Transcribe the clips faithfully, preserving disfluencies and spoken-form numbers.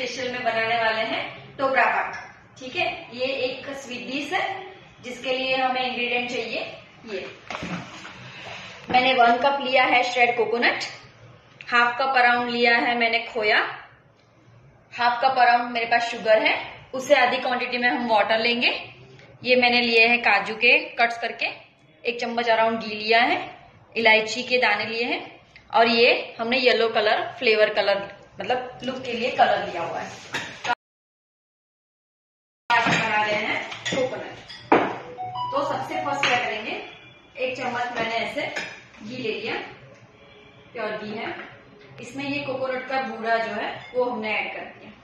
Special में बनाने वाले हैं टोपरा पाक। ठीक है, ये एक स्वीट डिश है जिसके लिए हमें इंग्रेडिएंट चाहिए। ये मैंने वन कप लिया है shred coconut, half cup around लिया है मैंने खोया, हाफ कप अराउंड मेरे पास शुगर है, उससे आधी क्वांटिटी में हम वाटर लेंगे। ये मैंने लिए हैं काजू के कट्स करके, एक चम्मच अराउंड घी लिया है, इलायची के दाने लिए हैं, और ये हमने येलो कलर फ्लेवर कलर मतलब लुक के लिए कलर लिया हुआ है। बना रहे हैं कोकोनट। तो सबसे फर्स्ट क्या करेंगे, एक चम्मच मैंने ऐसे घी ले लिया, प्योर घी है, इसमें ये कोकोनट का बूरा जो है वो हमने ऐड कर दिया।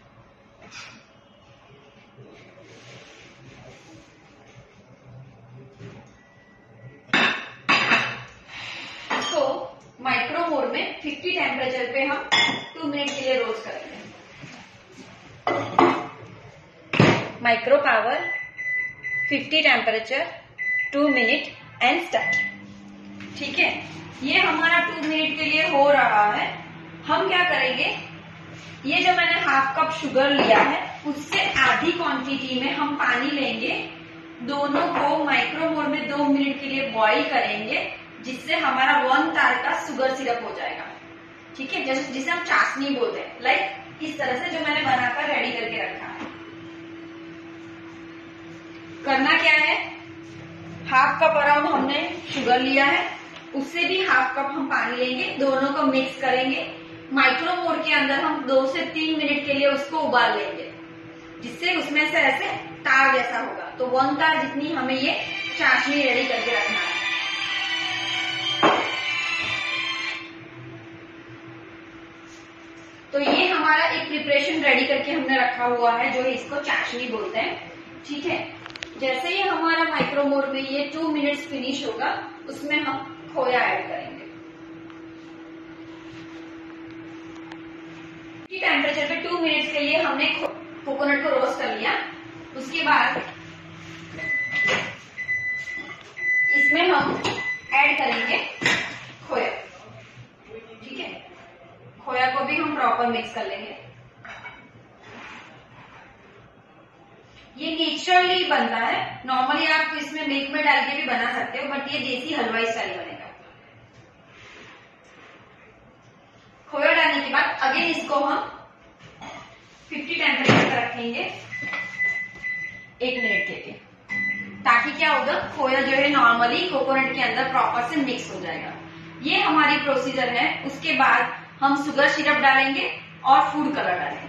इसको माइक्रो मोड में पचास टेम्परेचर पे हम टू मिनट के लिए रोस्ट करेंगे। माइक्रो पावर पचास temperature two minute and start. ठीक है, ये हमारा टू मिनट के लिए हो रहा है। हम क्या करेंगे, ये जो मैंने हाफ कप शुगर लिया है उससे आधी क्वांटिटी में हम पानी लेंगे, दोनों को माइक्रो मोड में दो मिनट के लिए बॉईल करेंगे, जिससे हमारा वन तार का शुगर सिरप हो जाएगा। ठीक है, जैसे जिसे हम चाशनी बोलते हैं, लाइक इस तरह से जो मैंने बनाकर रेडी करके रखा है। करना क्या है, हाफ कप अराउंड हमने शुगर लिया है, उससे भी हाफ कप हम पानी लेंगे, दोनों को मिक्स करेंगे, माइक्रो मोड के अंदर हम दो से तीन मिनट के लिए उसको उबाल लेंगे, जिससे उसमें से ऐसे तार जैसा होगा। तो वन तार जितनी हमें ये चाशनी रेडी करके रखना है। तो ये हमारा एक प्रिपरेशन रेडी करके हमने रखा हुआ है, जो इसको चाशनी बोलते हैं। ठीक है, जैसे ही हमारा माइक्रो मोड में ये टू मिनट्स फिनिश होगा, उसमें हम खोया ऐड करेंगे। टेम्परेचर पे टू मिनट्स के लिए हमने कोकोनट को रोस्ट कर लिया। उसके बाद इसमें हम ऐड करेंगे खोया। ठीक है, खोया को भी हम प्रॉपर मिक्स कर लेंगे। ये नेचुरली बनता है, नॉर्मली आप इसमें मिल्क में डाल के भी बना सकते हो, बट ये देसी हलवाई स्टाइल बनेगा। खोया डालने के बाद अगेन इसको हम पचास टेम्परेचर पर रखेंगे एक मिनट के लिए, ताकि क्या होगा, खोया जो है नॉर्मली कोकोनट के अंदर प्रॉपर से मिक्स हो जाएगा। ये हमारी प्रोसीजर है। उसके बाद हम शुगर सिरप डालेंगे और फूड कलर डालेंगे।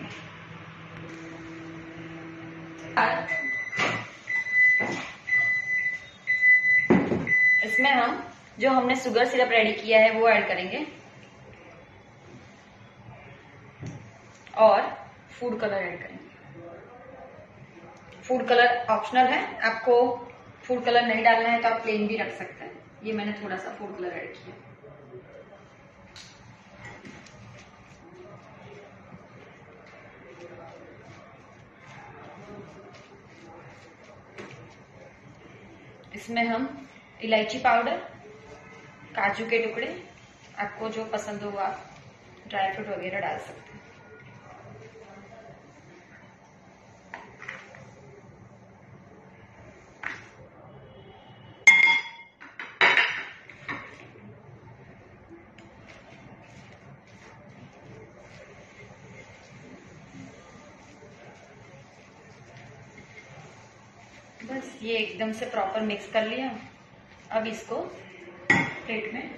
इसमें हम जो हमने शुगर सिरप रेडी किया है वो ऐड करेंगे और फूड कलर ऐड करेंगे। फूड कलर ऑप्शनल है, आपको फूड कलर नहीं डालना है तो आप प्लेन भी रख सकते हैं। ये मैंने थोड़ा सा फूड कलर ऐड किया। इसमें हम इलायची पाउडर, काजू के टुकड़े, आपको जो पसंद हो आप ड्राई फ्रूट वगैरह डाल सकते हैं। बस ये एकदम से प्रॉपर मिक्स कर लिया। अब इसको प्लेट में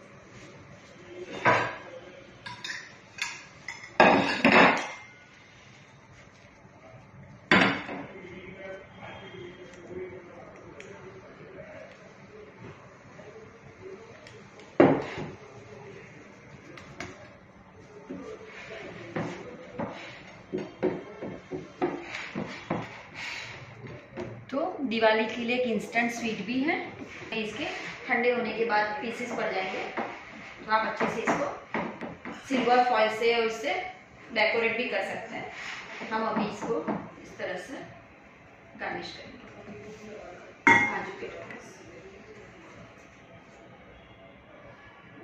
तो दिवाली के लिए एक इंस्टेंट स्वीट भी है। इसके ठंडे होने के बाद पीसेस पड़ जाएंगे, तो आप अच्छे से इसको सिल्वर फॉइल से और इससे डेकोरेट भी कर सकते हैं। हम अभी इसको इस तरह से गार्निश करेंगे काजू के टुकड़े से।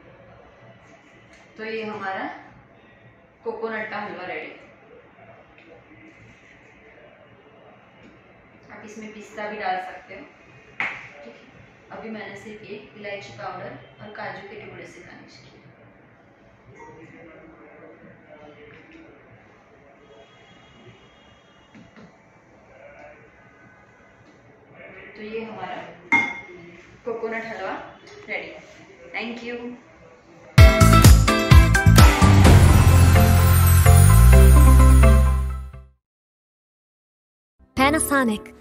तो ये हमारा कोकोनट का हलवा रेडी। आप इसमें पिस्ता भी डाल सकते हो। ठीक है, अभी मैंने सिर्फ ये इलायची पाउडर और काजू के टुकड़े से गार्निश किया। तो ये हमारा कोकोनट हलवा रेडी है। Thank you. Panasonic